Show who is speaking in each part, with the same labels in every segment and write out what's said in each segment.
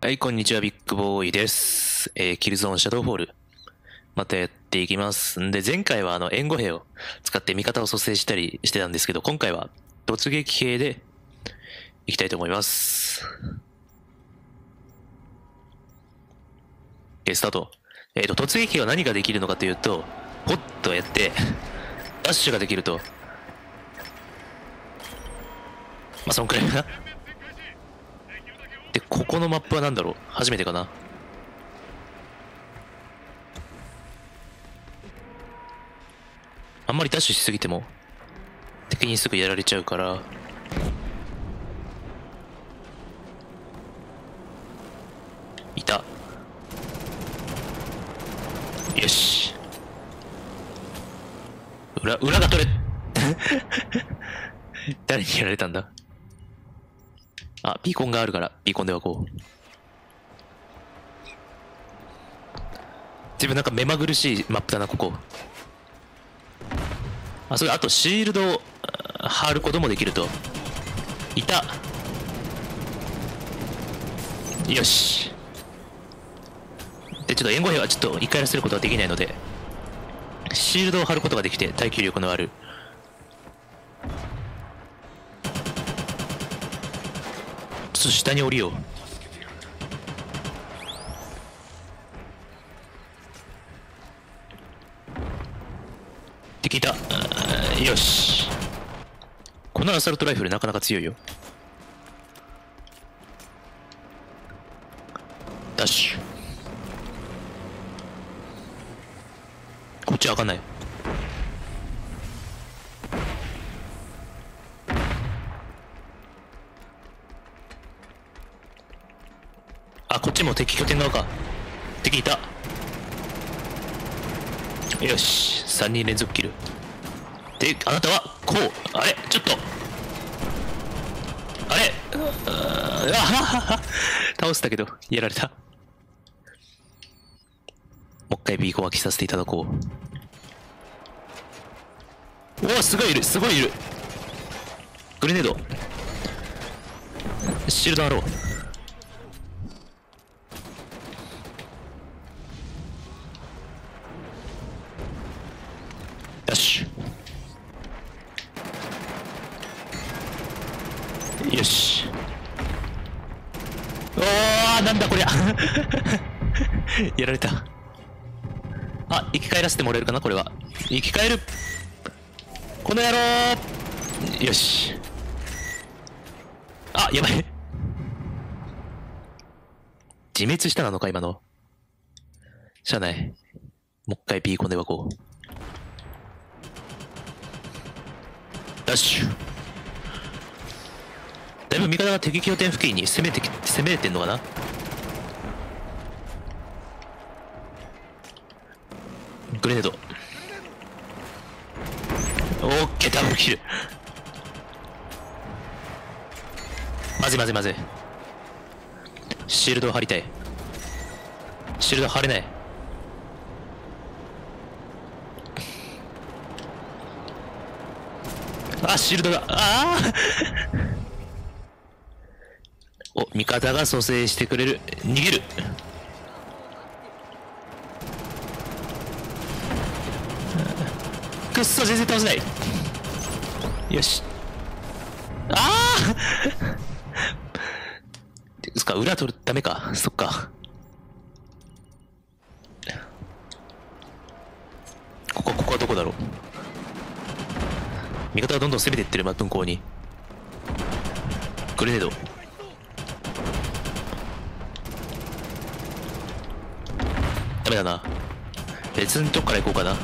Speaker 1: はい、こんにちは、ビッグボーイです。キルゾーンシャドウフォール。またやっていきます。んで、前回は援護兵を使って味方を蘇生したりしてたんですけど、今回は突撃兵でいきたいと思います。スタート。突撃兵は何ができるのかというと、ポッとやって、ダッシュができると。まあ、そんくらいかな。で、ここのマップは何だろう？初めてかな。あんまりダッシュしすぎても敵にすぐやられちゃうから、いた。よし、裏が取れ誰にやられたんだ。あ、ビーコンがあるからビーコンではこう。自分なんか目まぐるしいマップだなここ。あ、それあとシールドを貼ることもできると。いた。よし。でちょっと援護兵はちょっと一回やらせることはできないので、シールドを貼ることができて耐久力のある。ちょっと下に降りよう。敵いた。よし。このアサルトライフルなかなか強いよ。ダッシュ。こっちは分かんない。あ、こっちも敵拠点側か。敵いた。よし、3人連続キル。で、あなたはこう。あれちょっと、あれあはは倒したけどやられた。もう一回ビーコンは着させていただこう。おお、すごいいる、すごいいる。グレネード、シールドあろう。ダッシュ。よし。おー、なんだこりゃやられた。あ、生き返らせてもらえるかなこれは。生き返る、この野郎。よし。あ、やばい自滅したのか今の。しゃあない、もう一回ビーコンで湧こう。ダッシュ。だいぶ味方が敵拠点付近に攻めれてんのかな。グレネード。オッケー、ダブルキル。まぜまぜまぜ。シールドを貼りたい。シールド貼れない。あ、シールドが、ああお、味方が蘇生してくれる。逃げる。くっそ、全然倒せない。よし。ああそっか、裏取る、ダメか。そっか。ここはどこだろう。味方がどんどん攻めていってる、向こうに。グレネード。ダメだな。別のとこから行こうかな。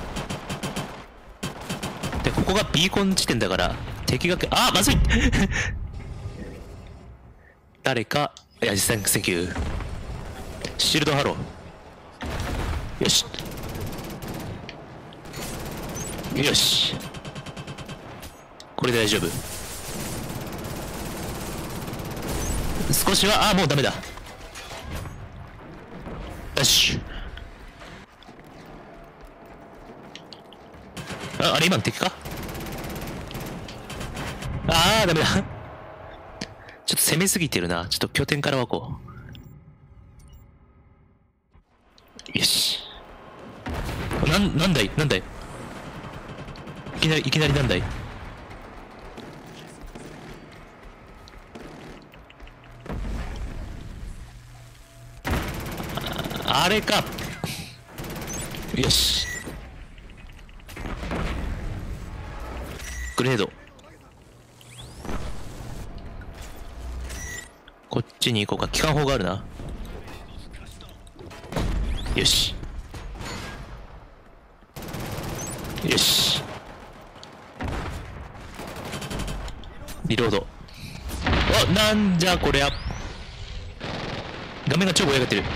Speaker 1: で、ここがビーコン地点だから、敵が、あ、まずい誰か、いや、センキュー。シールドハロー。よし。よし。これで大丈夫。少しは、あ、もうダメだ。よし。あれ今の敵か。ああ、ダメだ。ちょっと攻めすぎてるな。ちょっと拠点からはこう。 よし。なんだいなんだい、いきなりなんだい。あれか。よし。グレード。こっちに行こうか。機関砲があるな。よし。よし。リロード。あ、なんじゃこりゃ。画面が超ぼやがってる。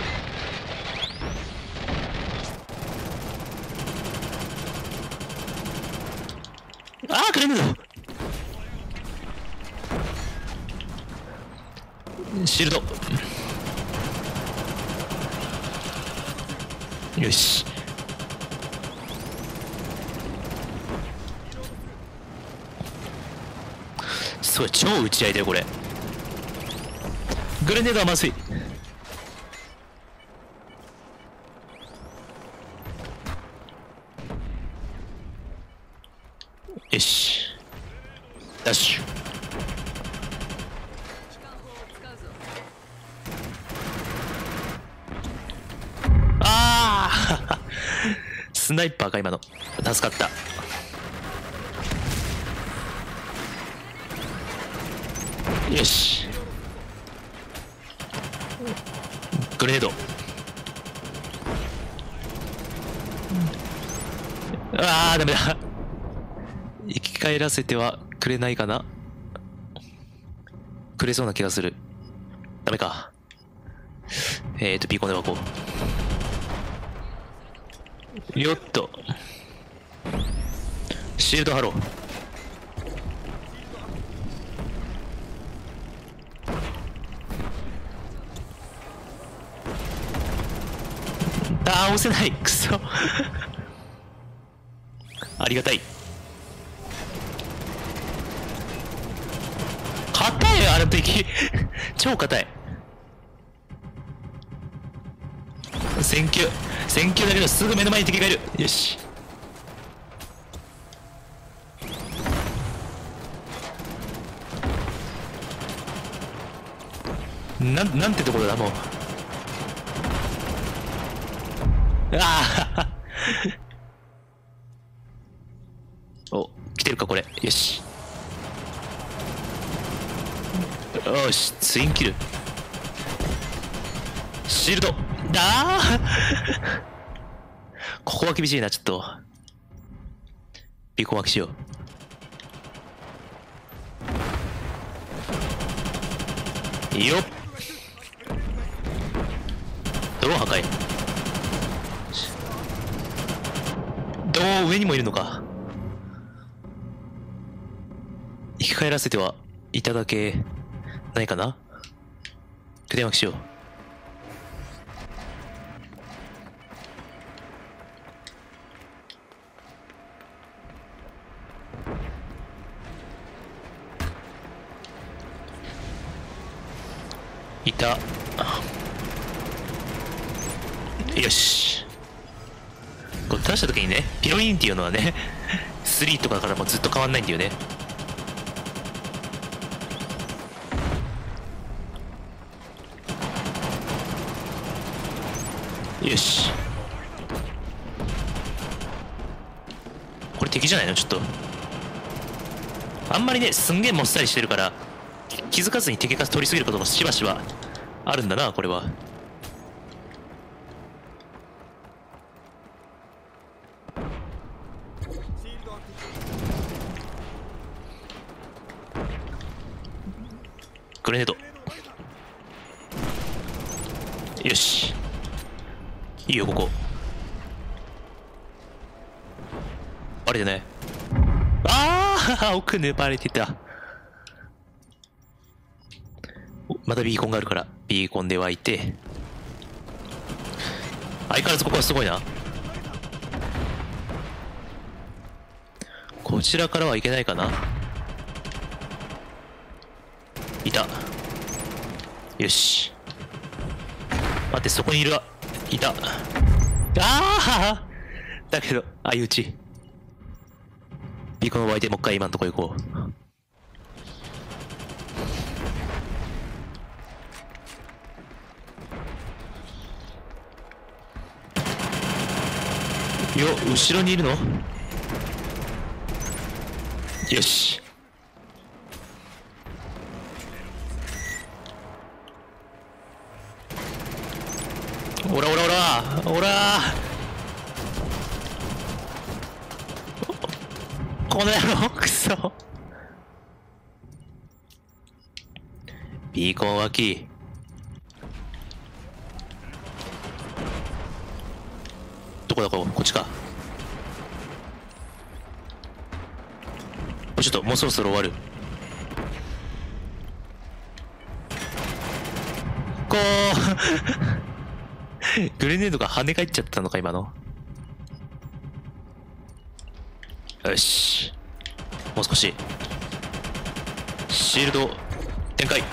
Speaker 1: あー、グレネード。シールド。よし。すごい、超打ち合いだよこれ。グレネードはまずい。よし。ダッシュ。ああスナイパーか今の。助かった。よし。グレネード。ああダメだ。生き返らせてはくれないかな。くれそうな気がする。ダメか。ピーコンでこう。よっと。シールドハロー。押せない。くそありがたい。硬いよあの敵超硬い。選球だけどすぐ目の前に敵がいる。よし。なんてところだもう。ああお、来てるかこれ。よし。よし、ツインキル。シールド。ここは厳しいな、ちょっと。ビーコン巻きしよう。いいよ。ドローン破壊。上にもいるのか。生き返らせてはいただけないかな。クレマキしよう。いた。よし。これ出した時にね、ピロインっていうのはね3とかからもずっと変わんないんだよね。よし。これ敵じゃないの。ちょっとあんまりね、すんげえもっさりしてるから気づかずに敵が取りすぎることもしばしばあるんだな。これはグレネード。よし、いいよここ。バレてない。ああ奥抜バレてた。またビーコンがあるからビーコンで湧いて。相変わらずここはすごいな。こちらからはいけないかな。いた。よし。待って、そこにいる。いた。 ああだけど、相打ち。ビーコンを湧いて、もう一回今のとこ行こう。よ、後ろにいるの？よし。おらおらおらおらこの野郎クソ。ビーコン脇。どこだこっちか。ちょっともうそろそろ終わる。こうグレネードが跳ね返っちゃったのか今の。よし、もう少し。シールド展開。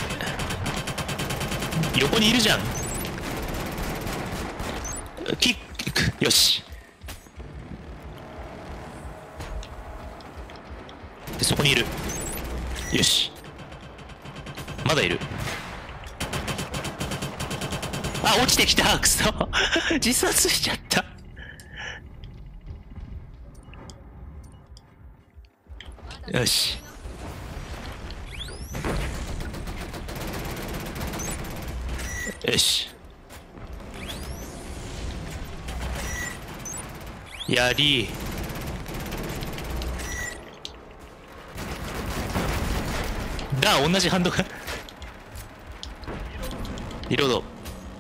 Speaker 1: 横にいるじゃん。キック。よし。でそこにいる。よし、まだいる。あ、落ちてきた。クソ自殺しちゃった。よし。よし。やり。だ、同じハンドがリロード。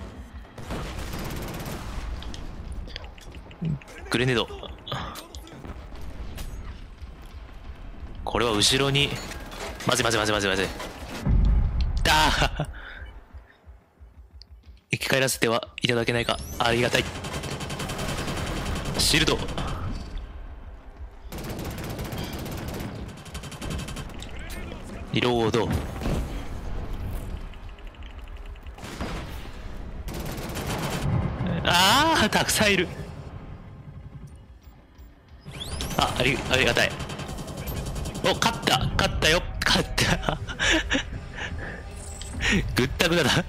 Speaker 1: グレネード。これは後ろに。まずいまずいまずいまずいまずい。だー生き返らせてはいただけないか。ありがたい。シールド。リロード。ああたくさんいる。ありがたい。お、勝ったよ。勝ったぐったぐただ。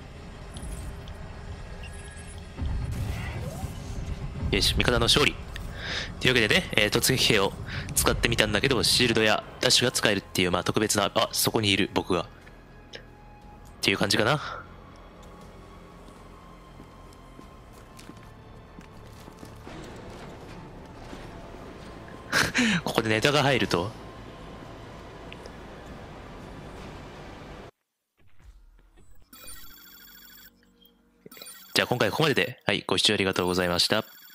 Speaker 1: よし、味方の勝利というわけでね、突撃兵を使ってみたんだけど、シールドやダッシュが使えるっていう、まあ特別な。あ、そこにいる僕がっていう感じかな。ここでネタが入ると。じゃあ今回ここまでで、はい、ご視聴ありがとうございました。